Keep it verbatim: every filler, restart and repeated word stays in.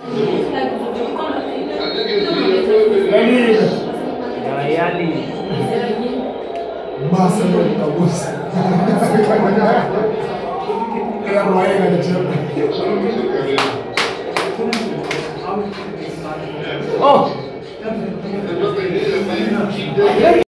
Yali. Masa lo tabus. Kaya roya ka dyan. Oh.